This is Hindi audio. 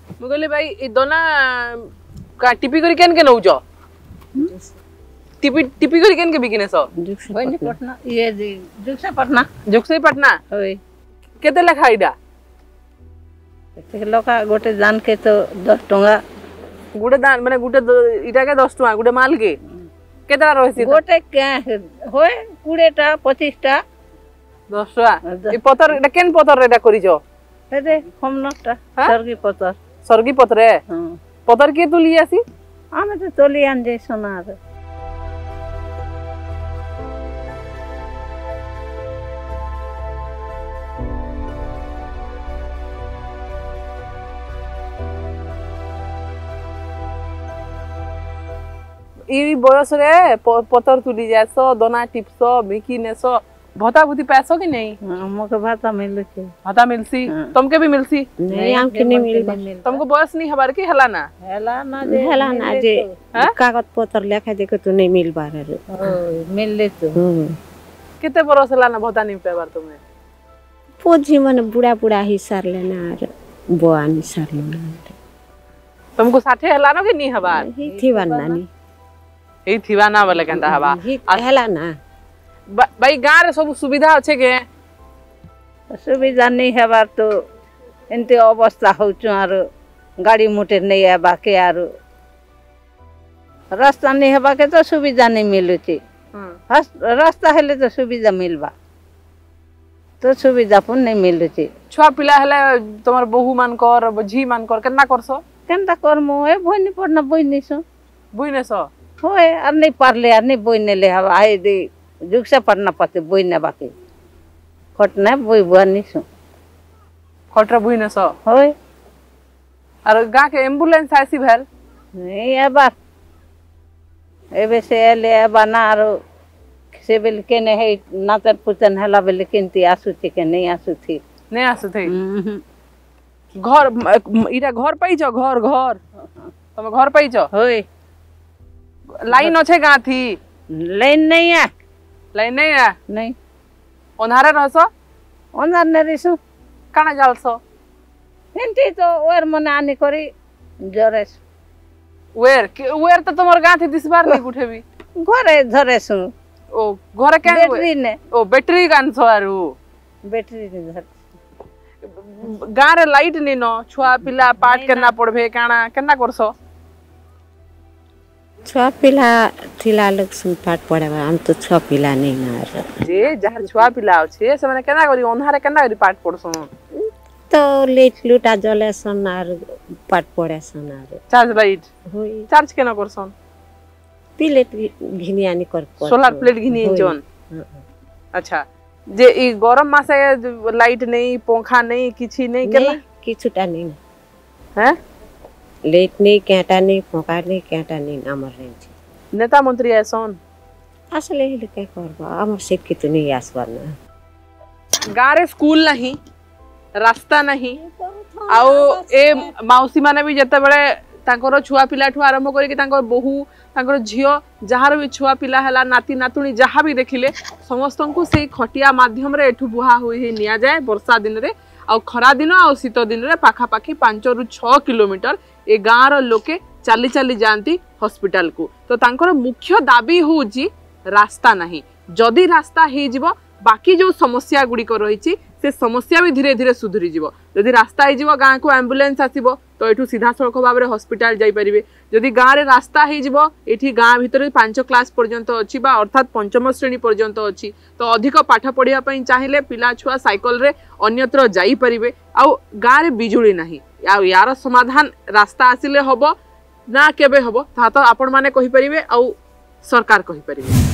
मु कहले भाई ए दोना का टिपी करी केन के नउजो टिपी टिपी करी केन के बिकिनेस होइनी पटना ये जुगसे पटना होय केते लेखा इडा लोका गोटे दान के तो 10 टंगा गुडे दान माने गुटे इटा के 10 टंगा गुटे माल के केतरा रहसी गोटे के होय 20 टा 25 टा 10 टंगा ई पतर एटा केन पतर एटा करिजो हे दे हमनटा सरगी पतर हां पतर के तुली आसी आमे तो तोली आन जे सोनार ई बयस रे पतर तुली जासो दोना टिपसो बिकी नेसो भता भूति पैसो कि नहीं हमके भाता मिल छे भाता मिलसी तुमके भी मिलसी नहीं हमके नहीं मिल तुमको बयस नहीं हबार की हला ना जे कागज पत्र लेखा दे के तो नहीं मिल बार मिल ले तो कितने बरस हला ना भता नहीं पेबार तुम्हें पोजी मन बुढ़ा बुढ़ा ही सर लेना और बोआनी सर लेना तुमको 60 हला ना कि नहीं हबार ही थी बनानी ए थिवा ना बोले केंता हबा हला ना भाई गां रे सब सुविधा अच्छे के सुविधा नहीं हबार तो एंते अवस्था होचु आर गाड़ी मोटर नहीं आबा के आर रास्ता नहीं हबा के तो सुविधा नहीं मिलुची रास्ता हेले तो सुविधा मिलबा तो सुविधा पुन नहीं मिलुची छुआ पिला हेले तमर बहु मान कर झी मान कर केना करसो केनता करमो ए भोनी पड़ना बोइनिसो बुइनेसो होय आर नहीं पारले आर नहीं बोइने ले हवा आए दे जुगसे पड़ना पते बोइने बाकी खटना बोइ बुआनिसो खटरा बुइनेसो होय और गां के एम्बुलेंस आसी भेल नहीं आबा एबे से एले आबा ना आरो से बेल के ने है नातर पुतन हला बेल किंती आसु थी के नहीं आसु थी नहीं आसु थी घर इरा घर पाइछो घर घर तुम घर पाइछो होय लाइन अच्छे गां थी लाइन नहीं है नहीं ओनारे रहसो ओनार ने रिसु काना जालसो एंती तो ओर मने आनी करी जरेस वेर तो तुमर गां थी दिसबार नहीं उठे भी घरे धरेसु ओ घरे के बैटरी ने ओ बैटरी गान सवारू बैटरी ने धर गां रे लाइट नहीं नो छुआ पिला पाठ करना पड़बे काना केना करसो छुआ पिला थिला लोग सुन पाठ पढ़ाबा हम तो छुआ पिला नहीं ना जे जहर छुआ पिला छै से माने केना करी ओनहारे केना करी पाठ पढ़सो तो लेट लुटा जले सन आर पाठ पढ़े सन आर चार्ज लाइट होई चार्ज केना करसन प्लेट घिनियानी कर सोलर प्लेट घिनी जोन अच्छा जे ई गरम मासे लाइट नहीं पंखा नहीं किछि नहीं केला किछुटा नहीं हैं लेट नहीं केटा नहीं पंखा नहीं केटा नहीं हमर रही नेता मंत्री ऐसन असले ही के करबा हमर से की तो नहीं आसवाना गारे स्कूल नहीं रास्ता नहीं आउ ए माउसी माने भी जते बेले तांकर छुआ पिला ठु आरंभ करी कि तांकर बहु तांकर झियो जहार भी छुआ पिला हला नाती नातुणी जहा भी देखिले समस्त को से खटिया माध्यम रे एठु बुहा होई हे निया जाए वर्षा दिन रे आ खरा दिन आ शीत दिन रे पाखा पाखी 5 रु 6 किलोमीटर ए गाँ रो लोके चली चली जाती हॉस्पिटल को तो तांकर मुख्य दाबी होउची रास्ता नहीं जदि रास्ता हे जिवो बाकी जो समस्या गुड़िक रही से समस्या भी धीरे धीरे सुधरी जीवो जदि रास्ता हे जिवो गाँ को एम्बुलेंस आसीबो तो एठू सीधा सड़क भाव में हॉस्पिटल जाई परिबे जदि गाँ रे रास्ता हे जिवो एठी गाँ भितर 5 क्लास पर्यंत अछि बा अर्थात 5म श्रेणी पर्यंत अछि तो अधिक पाठ पढ़िया पई चाहिले पिला छुआ साइकल रे अन्यत्र जाई परिबे आ गाँ रे बिजुली नाही आ यार समाधान रास्ता आसिले हबो ना केबे हबो ता तो आपण माने कहि परिबे आ सरकार कहि परिबे।